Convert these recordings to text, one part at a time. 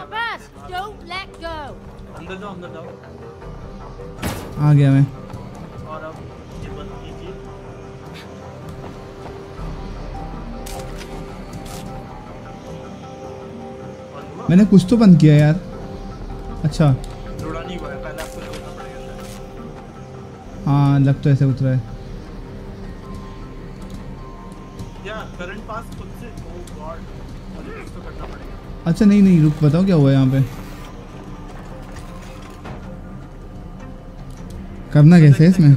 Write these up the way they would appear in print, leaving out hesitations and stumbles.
fast. Don't let go. अंदर जाओ अंदर जाओ। आ गया मैं। और अब ये बंद कीजिए। मैंने कुछ तो बंद किया यार। अच्छा जुड़ा नहीं हुआ है, पहले आपको जोड़ना पड़ेगा। हाँ लग तो ऐसे उतरा है। या करंट पास खुद से, ओह गॉड, मुझे कुछ तो करना पड़ेगा। अच्छा नहीं नहीं रुक, बताओ क्या हुआ यहाँ पे। करना कैसे है इसमें?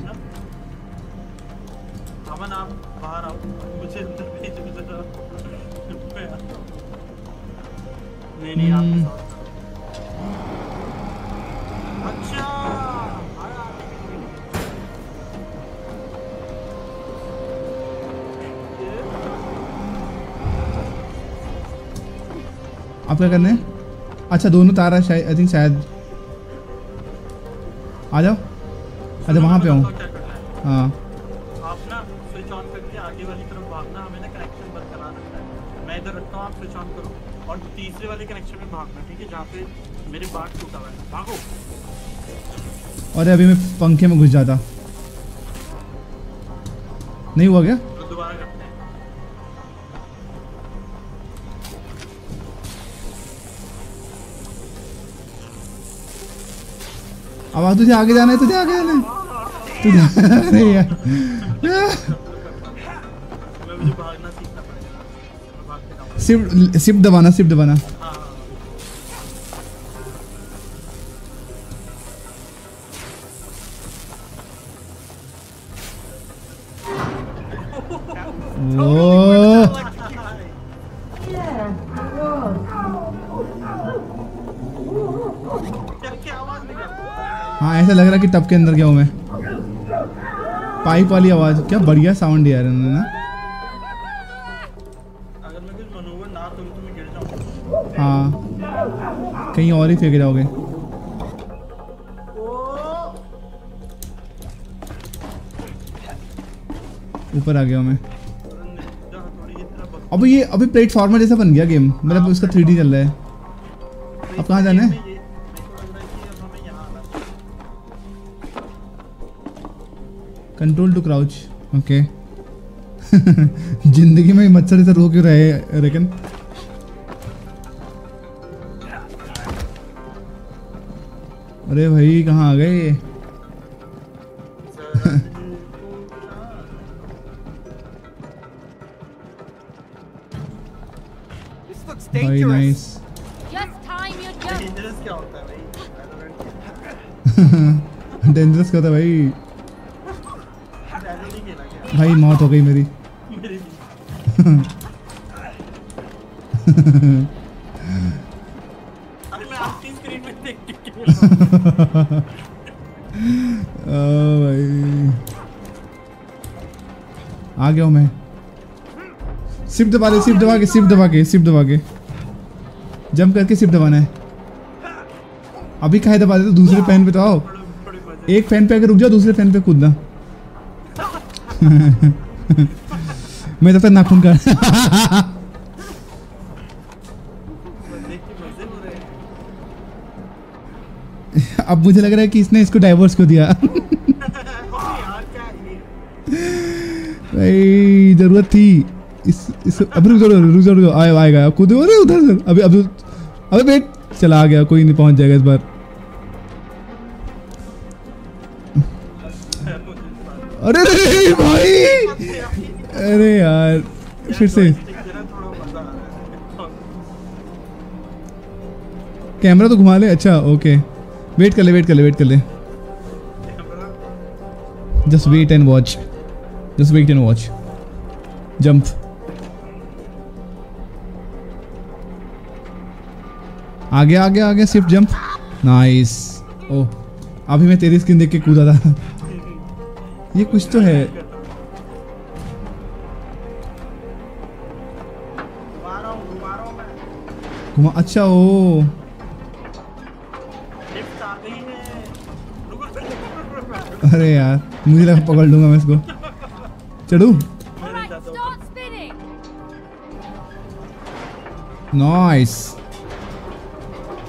अमन आप बाहर आओ, मुझे अंदर भेज दो। नहीं आप अच्छा आप क्या करना है? अच्छा दोनों तारा शायद, आई थिंक शायद। आ जाओ अच्छा वहाँ पे हूँ। हाँ आप ना स्विच ऑन करके आगे वाली तरफ भागना, हमें ना कनेक्शन बरकरार रखना है। मैं इधर रखता हूँ, आप स्विच ऑन करो और तीसरे वाले कनेक्शन में भागना, ठीक है? जहाँ पे मेरे बाट टूटा हुआ है, भागो। और अभी मैं पंखे में घुस जाता। नहीं हुआ क्या? तो दोबारा करते हैं। अब तुझे आगे जाना है, तुझे आगे जाना है, तुझे अरे यार मुझे भागना सीखना पड़ेगा। मैं भागते जाऊँ। शिफ्ट दबाना, शिफ्ट दबाना। हाँ ऐसा लग रहा है कि टब के अंदर गया हूँ मैं। पाइप वाली आवाज, क्या बढ़िया साउंड यार इन्होंने ना। अगर मैं कुछ मनूवर ना करूँ तो मैं गिर जाऊँगा। हाँ कहीं और ही फेंक जाओगे। ऊपर आ गया हूँ मैं। अब ये अभी प्लेटफॉर्मर जैसा बन गया गेम, मतलब उसका 3D चल रहा है। अब कहाँ जाना है? Control to crouch, okay. जिंदगी में मच्छर से रो क्यों रहे रेकन? अरे भाई कहाँ आ गए? भाई नाइस। डेंजरस क्या होता है भाई? डेंजरस क्या होता है भाई? नहीं खेला क्या? भाई मौत हो गई मेरी। मेरी अरे मैं आपकी स्क्रीन पे देख के खेल रहा हूं। भाई आ गया हूँ मैं। शिफ्ट दबा दे, शिफ्ट दबा के, शिफ्ट दबा के, शिफ्ट दबा के जंप करके शिफ्ट दबाना है। अभी कहाँ दबा दे तो दूसरे फैन पे तो आओ। एक फैन पे आके रुक जाओ, दूसरे फैन पे कूदना। मैं तब तक नाखून कर। अब मुझे लग रहा है कि इसने इसको डाइवोर्स क्यों दिया। भाई जरूरत थी इस अभी रुक जाओ आएगा अब कूदो। अरे उधर अभी अबे वेट, चला आ गया, कोई नहीं पहुंच जाएगा इस बार। अरे रे भाई, अरे यार फिर से कैमरा तो घुमा ले। अच्छा ओके, वेट कर ले just wait and watch, jump. आगे शिफ्ट जंप, नाइस। ओह अभी मैं तेरी स्क्रीन देख के कूदा था। ये कुछ तो है। घुमा, अच्छा ओ अरे यार मुझे लगा पकड़ लूंगा मैं इसको। चढ़ू, नाइस।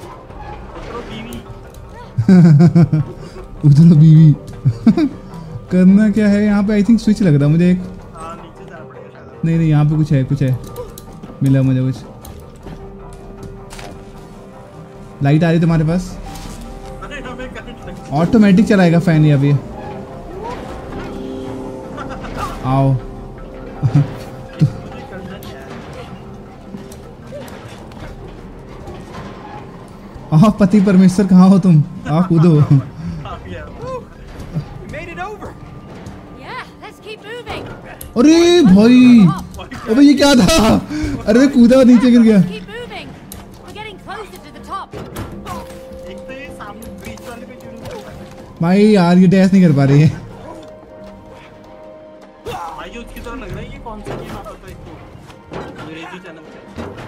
उधर बीवी। करना क्या है यहाँ पे? आई थिंक स्विच लग रहा है मुझे एक। हाँ नीचे जाना पड़ेगा शायद। नहीं नहीं, यहाँ पे कुछ है, कुछ है, मिला मुझे कुछ। लाइट आ रही तुम्हारे पास? अरे हमें करंट लग ऑटोमेटिक चलाएगा फैन ये अभी। आओ। मुझे करना क्या है? आह पति परमेश्वर कहाँ हो तुम? आ कूदो। आ गया। We made it over. Yeah, let's keep moving. अरे भाई, अबे ये क्या था? अरे मैं कूदा और नीचे गिर गया। Keep moving. We're getting closer to the top. एक तो ये सामने बीच वाले पे क्यों नहीं है? भाई यार ये डैश नहीं कर पा रही है। भाई ये उसकी तरह लग रहा है, ये कौन सा गेम आता था एक तो अंग्रेजी चैनल पे।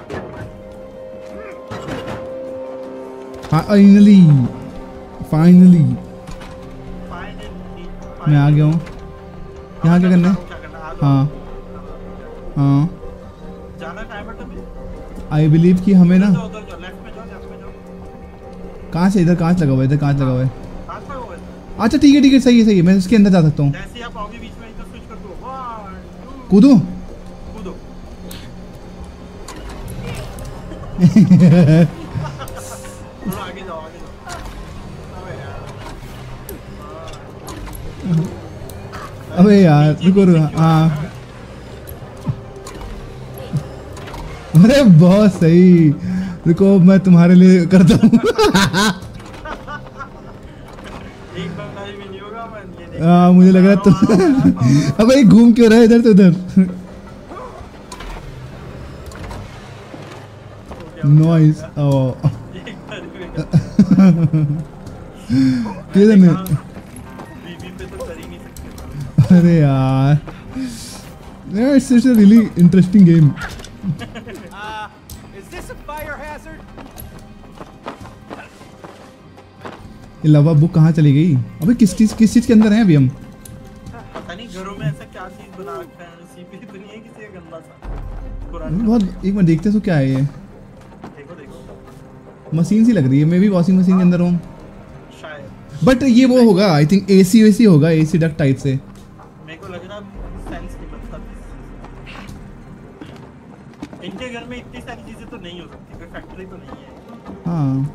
फाइनली फाइनली फाइनली मैं आ गया हूँ। यहाँ क्या करना है? क्या करना है? हाँ हाँ, जाना कहाँ है बट अभी? आई बिलीव कि हमें ना, जाओ उधर जाओ, लेफ्ट में जाओ, लेफ्ट में जाओ। कांच है, इधर कांच लगा हुआ है, इधर कांच लगा हुआ है। कहाँ से हो गए? अच्छा ठीक है सही है सही है, मैं उसके अंदर जा सकता हूँ। जैसे ही आप आओगे बीच में इधर स्विच कर दो। 1 2 कूदूँ? कूदो। थोड़ा आगे जाओ, आगे जाओ। अबे यार। अबे यार रुको रुको, हाँ अरे बहुत सही, रुको मैं तुम्हारे लिए करता हूँ। एक बार भी नहीं होगा, मैं ये देख। हाँ मुझे लग रहा है तुम। अबे घूम क्यों रहा है इधर से उधर? नॉइस। ओ एक बार भी किधर में? बीबी पे तो कर ही नहीं सकते। अरे यार, it's a really interesting game. Is this a fire hazard? ये लवा बुक कहाँ चली गई? अबे किस चीज के अंदर हैं अभी हम? पता नहीं घरों में ऐसा क्या चीज बना रखा है, सीपी तो नहीं है किसी का गंदा सा पुराना। बहुत, एक बार देखते तो क्या है ये? देखो देखो मशीन सी लग रही है, मे भी वॉशिंग मशीन के अंदर हूँ। शायद बट ये वो होगा आई थिंक, एसी वेसी होगा, एसी डक्ट टाइप से। मेरे को लग रहा सेंस नहीं बनता। इनके घर में इतनी सारी चीजें तो नहीं हो सकती, कोई फैक्ट्री तो नहीं है। हाँ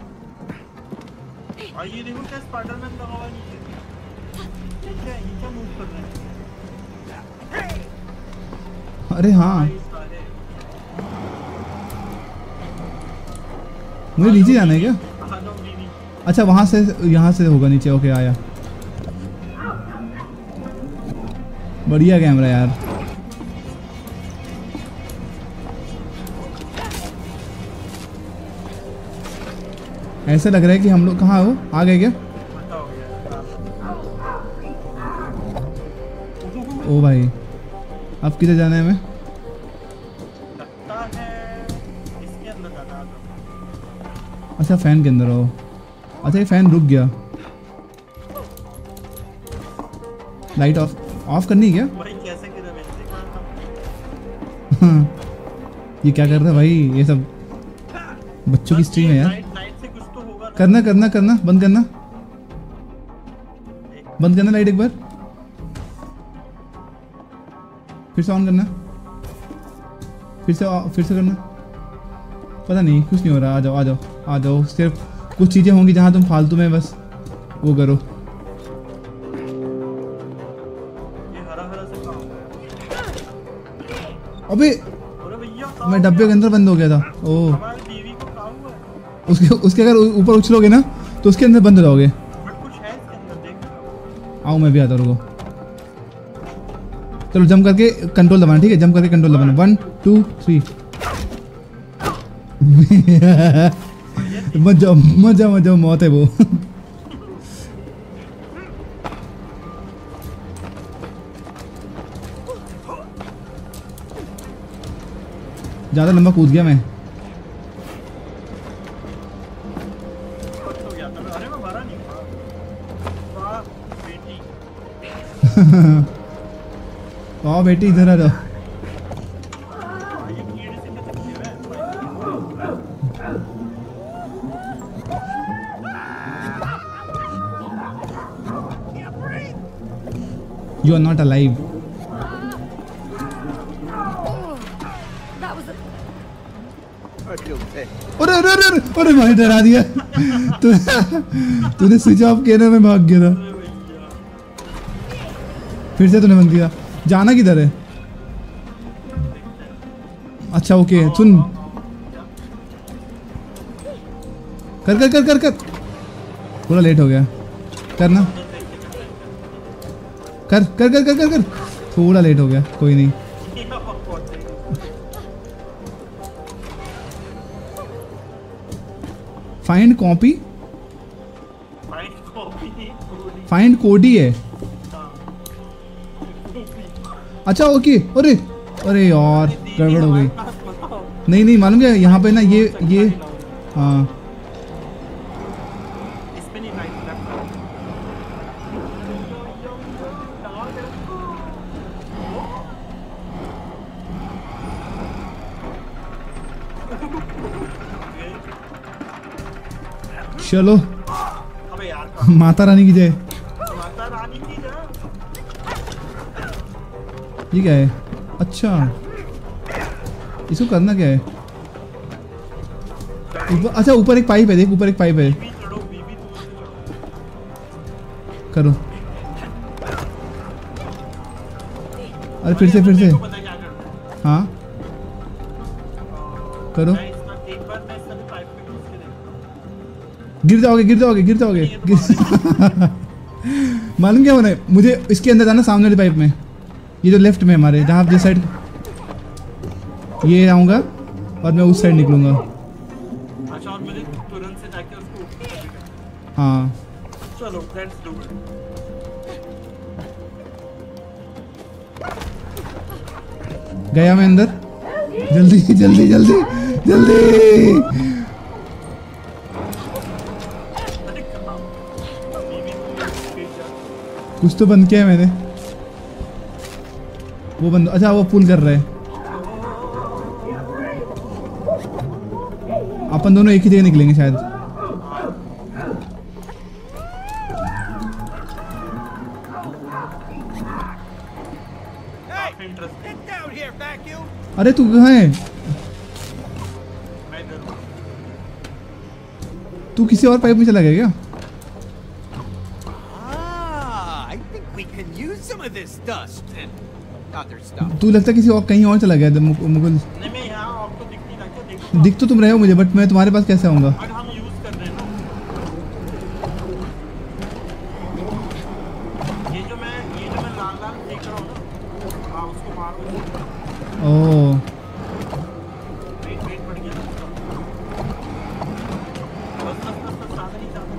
और ये देखो क्या स्पाइडरमैन लगा हुआ है नीचे। ये क्या मूव कर रहे हैं? अरे हाँ, भाई सारे। मुझे नीचे जाना है क्या? हाँ नो बीवी। अच्छा वहां से, यहाँ से होगा नीचे। ओके आया। बढ़िया कैमरा यार। ऐसा लग रहा है कि हम लोग कहाँ हो, आ गए क्या? पता हो गया। ओ भाई, अब किधर जाना है हमें? लगता है इसके अंदर जाना है। अच्छा फैन के अंदर हो। अच्छा ये फैन रुक गया। लाइट ऑफ करनी है क्या? भाई कैसे गिरा मैंने देखा। ये क्या कर रहा है भाई? ये सब बच्चों की स्ट्रीम है यार। लाइट से कुछ तो होगा ना। करना करना करना, बंद करना, बंद करना लाइट एक बार, फिर से ऑन करना, फिर से करना। पता नहीं कुछ नहीं हो रहा। आ जाओ आ जाओ आ जाओ। सिर्फ कुछ चीज़ें होंगी जहाँ तुम फालतू में बस वो करो। ये हरा हरा से काम है। अबे अरे भैया मैं डब्बे के अंदर बंद हो गया था। ओह, हमारी बीवी को काम हुआ है। उसके अगर ऊपर उछलोगे ना तो उसके अंदर बंद हो जाओगे। बट कुछ है इसके अंदर, देख। आओ मैं भी आता हूँ, रुको। चलो जंप करके कंट्रोल दबाना, ठीक है? जंप करके कंट्रोल दबाना। 1 2 3। मजा मजा मजा मौत है वो। ज्यादा लंबा कूद गया मैं। कुछ हो गया था। अरे मैं मरा नहीं था। वाह बेटी। आओ बेटी इधर आ जाओ। ये कीड़े से क्या तकलीफ है? You are not alive. That was a... I feel dead. अरे अरे अरे अरे भाई डरा दिया तूने स्विच ऑफ किया ना, मैं भाग गया था। फिर से तूने बंद किया। जाना किधर है? अच्छा ओके सुन, कर कर कर कर कर, थोड़ा लेट हो गया, करना, कर कर कर कर कर कर, थोड़ा लेट हो गया, कोई नहीं। फाइंड कॉपी, फाइंड कोडी है। अच्छा ओके, अरे अरे यार गड़बड़ हो गई। नहीं नहीं मालूम क्या, यहाँ पे ना ये हाँ चलो अबे यार माता रानी की जय। माता रानी की जय। ये क्या है? अच्छा इसको करना क्या है? अच्छा ऊपर एक पाइप है, देख ऊपर एक पाइप है, बीबी चढ़ो, बीबी दूर से चढ़ो। करो। अरे फिर से पता क्या करना है? हाँ करो। मैं इसका एक बार मैं इसका पाइप पे घुस के देखता हूँ। गिर जाओगे गिर जाओगे गिर जाओगे मालूम क्या होना है मुझे? इसके अंदर जाना, सामने वाले पाइप में, ये जो लेफ्ट में हमारे, जहाँ जिस साइड ये आऊँगा और मैं उस साइड निकलूँगा। अच्छा और मुझे तुरंत से जाके उसको ऊपर करना है। हाँ चलो लेट्स डू इट। गया मैं अंदर, जल्दी जल्दी जल्दी जल्दी। अरे कहाँ? बीबी दूर जा। कुछ तो बंद किया है मैंने, वो बंद, अच्छा वो पुल कर रहा है। अपन दोनों एक ही जगह निकलेंगे शायद। Hey, interesting. get down here, vacuum. अरे तू कहाँ है? मैं इधर हूँ। तू किसी और पाइप में चला गया क्या? Ah, I think we can use some of this dust and other stuff. तू लगता है किसी और कहीं और चला गया मुकुल। नहीं मैं यहाँ आपको दिख नहीं रहा क्या? देखो दिख तो तुम रहे हो मुझे, बट मैं तुम्हारे पास कैसे आऊँगा? बट हम यूज कर रहे हैं ना। ये जो मैं लाल लाल देख रहा हूँ ना, हाँ उसको मारो। ओह वेट बढ़ गया ना उसका। बस साधा नहीं था।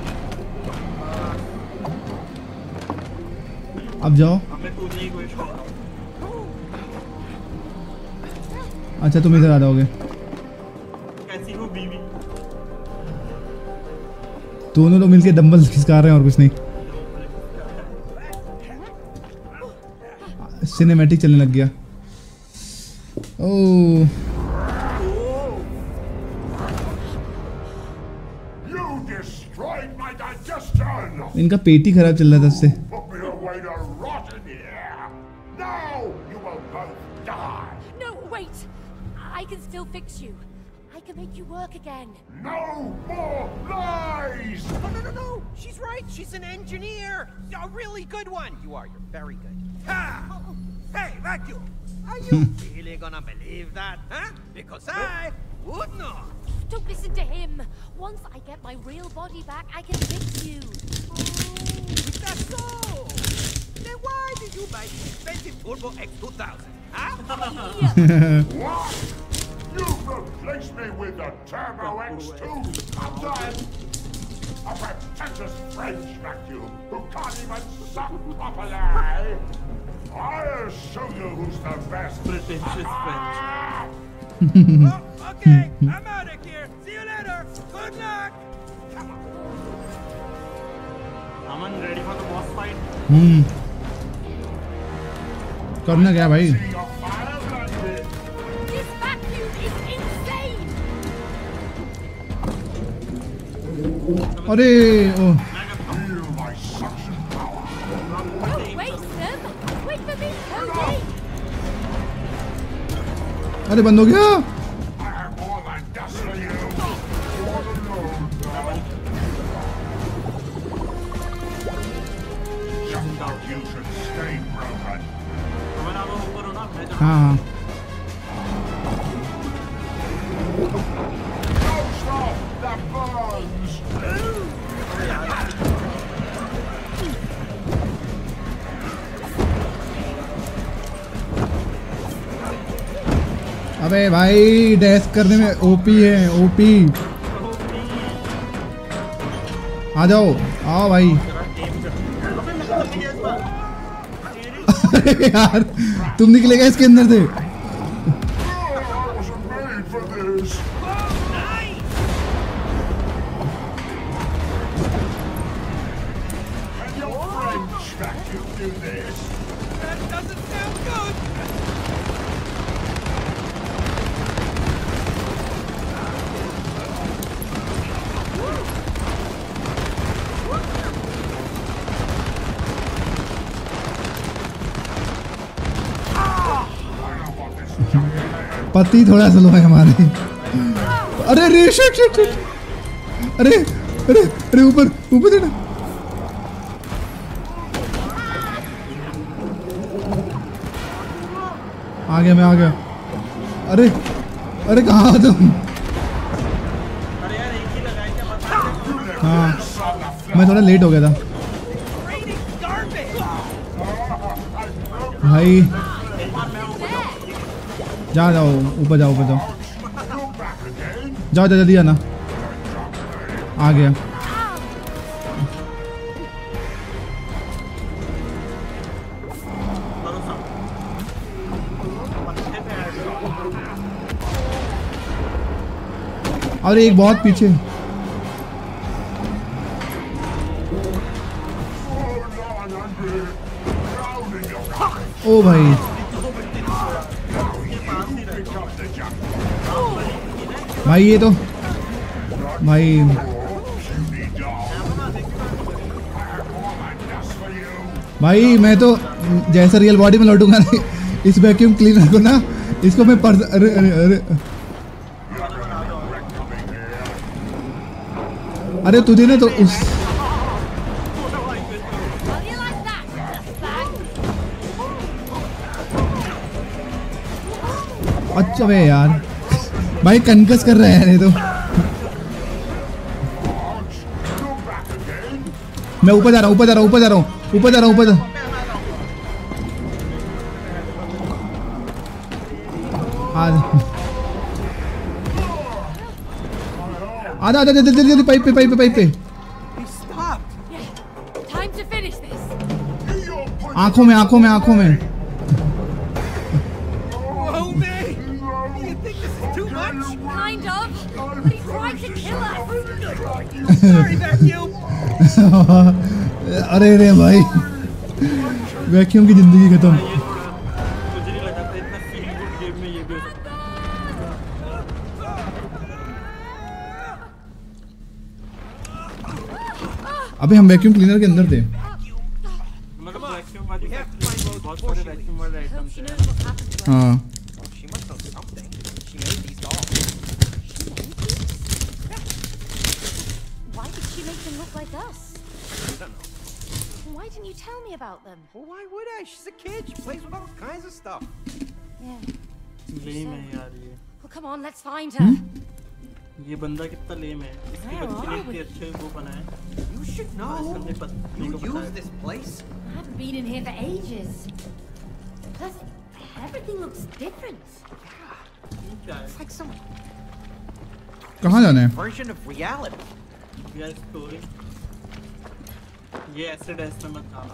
अब जाओ। हमें तो नहीं कोई शॉट। अच्छा तुम इधर आ जाओगे। कैसी हो बीवी? दोनों लोग मिलके डंबल खिसका रहे हैं और कुछ नहीं। सिनेमैटिक चलने लग गया। ओह You destroyed my digestion! इनका पेट ही खराब चल रहा था उससे। Put me away to rot in here! Now you will both die! No, wait! I can still fix you. I can make you work again. No more lies! Oh, no. She's right. She's an engineer. A really good one. You are. You're very good. Ha! Hey, vacuum. Are you really gonna believe that, huh? Because I would not. Don't listen to him. Once I get my real body back, I can fix you. Is that so? Then why did you buy the expensive Turbo X2000, huh? What? You've replaced me with the Turbo X2000! A pretentious French vacuum who can't even suck properly! I'll show you who's the best! Pretentious French. Oh, okay, I'm out of here. See you later. Good luck. Aman, ready for the boss fight? करना क्या भाई? See your fire landed! This vacuum is insane! अरे ओह Feel my suction power! Don't waste them! अरे बंद हो गया। I have more than dust for you. You are alone now. Just thought you should stay broken. हमें ना वो ऊपर हो ना मैं जहाँ हाँ हाँ Don't stop! That burns! अबे भाई डैश करने में ओपी है ओपी। आ जाओ आओ भाई। अरे यार तुम निकले गए इसके अंदर से। I wasn't made for this. And your French vacuum do this. That doesn't sound good. पति थोड़ा स्लो है हमारे। अरे अरे शिट शिट शिट। अरे अरे अरे ऊपर ऊपर देना। आ गया मैं आ गया। अरे अरे कहाँ हो तुम? अरे यार एक ही लगाए क्या बता हाँ मैं थोड़ा लेट हो गया था Raining garbage. भाई। एक बार मैं ऊपर जा जाओ ऊपर जाओ ऊपर जाओ You're back again. जाओ जा जल्दी आना। आ गया। भरोसा पत्ते पे ऐड और एक बहुत पीछे। ओ भाई भाई ये तो भाई भाई मैं तो जैसे रियल बॉडी में लौटूंगा ना इस वैक्यूम क्लीनर को ना इसको मैं अरे अरे अरे अरे तुझे ना तो उस How do you like that, dustbag? अच्छा बे यार भाई कनकस कर रहे हैं ये तो। मैं ऊपर जा रहा हूँ ऊपर जा रहा हूँ ऊपर जा रहा हूँ ऊपर जा रहा हूँ ऊपर जा आजा आजा जल्दी जल्दी जल्दी पाइप पे पाइप पे पाइप पे। He stopped. Time to finish this. आंखों में आंखों में आंखों में। Whoa, man. Do you think this is too much? Kind of. But he tried to kill us. Sorry, vacuum. अरे रे भाई वैक्यूम की जिंदगी खत्म। ये थोड़ा मुझे नहीं लगा था इतना फील गुड गेम में ये भी हो सकता अबे हम वैक्यूम क्लीनर के अंदर थे। मतलब वैक्यूम वाली फैक्ट्री बहुत सारे वैक्यूम वाले आइटम्स She हैं knows what's happened to us. हाँ She must know something. She made these dolls. Why did she make them look like us? I don't know. Why didn't you tell me about them? Well, why would I? She's a kid. She plays with all kinds of stuff. Yeah. Lame है यार ये Well, come on, let's find her. ये बंदा कितना लेम है इसकी Where बच्ची ने are इतने we? अच्छे वो बनाए You should know. इसने पत्नी You को use बताया this place. I haven't been in here for ages. Plus, everything looks different. क्या है It's like some कहाँ जाना है? version of reality. ये स्टोरी ये एसिड है इसमें मत खाना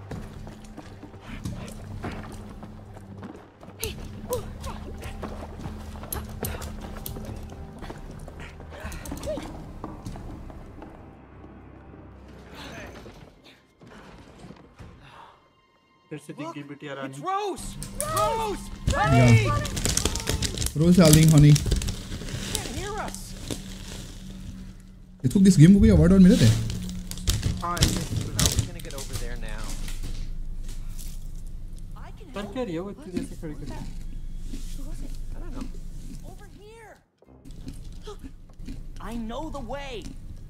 फिर से दिख Look, गई बिटिया it's रानी Rose. Rose, honey. Rose darling honey. Can't hear us. इसको किस गेम को कोई अवार्ड और मिले थे? हाँ How are we gonna get over there now? I can पर help. क्या रही है वो इतनी देर से खड़ी खड़ी Who was it? I don't know. I know the way.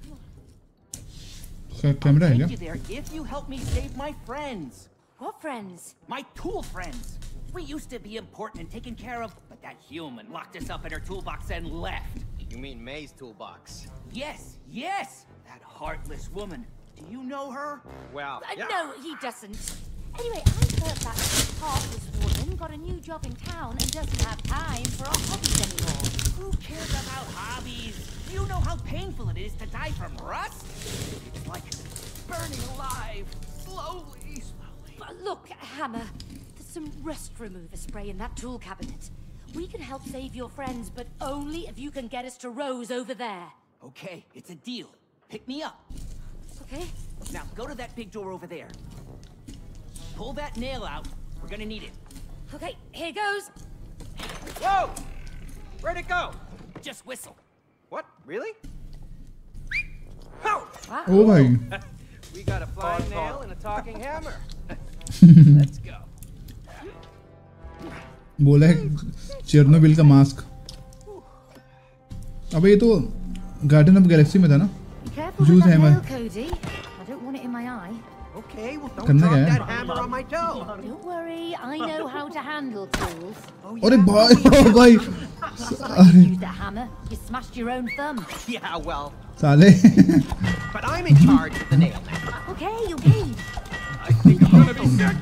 Camera है Take क्या? you there if you help me save my friends. What friends? My tool friends. We used to be important and taken care of, but that human locked us up in her toolbox and left. You mean May's toolbox? Yes, yes! That heartless woman. Do you know her? Well, No, he doesn't. Anyway, I heard that heartless woman got a new job in town and doesn't have time for our hobbies anymore. Who cares about hobbies? Do you know how painful it is to die from rust? It's like burning alive, slowly. Look, Hammer, there's some rust remover spray in that tool cabinet. We can help save your friends, but only if you can get us to Rose over there. Okay, it's a deal. Pick me up. Okay? Now go to that big door over there. Pull that nail out. We're gonna need it. Okay, here goes. whoa! Where'd it go? Just whistle. What? Really? Oh! ओ भाई We got a flying nail and a talking hammer. Let's go. बोला है Chernobyl का mask. अबे ये तो garden of Galaxy में था ना? Be careful Use with that hammer. nail, Cody. I don't want it in my eye. Okay, well don't करना drop क्या है? that hammer on my toe. Don't worry, I know how to handle tools. अरे भाई ओ भाई Use the hammer. You smashed your own thumb. Yeah, well, साले but I'm in charge of the nail now. Okay, you paid. I think I'm gonna be sick.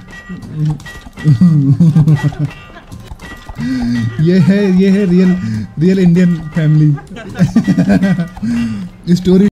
ये है real Indian family story